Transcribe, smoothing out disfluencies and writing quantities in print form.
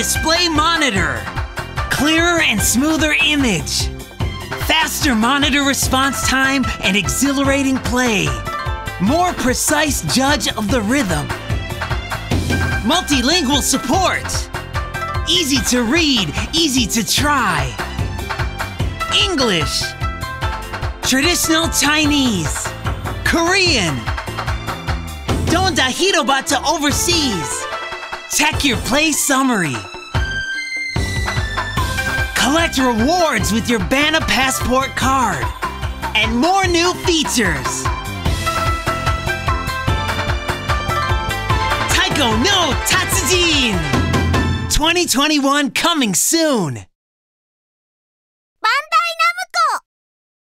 display monitor. Clearer and smoother image. Faster monitor response time and exhilarating play. More precise judge of the rhythm. Multilingual support. Easy to read, easy to try. English. Traditional Chinese. Korean. Don Dahito to overseas. Check your play summary. Collect rewards with your Bana Passport card. And more new features. Taiko no Tatsujin! 2021 coming soon!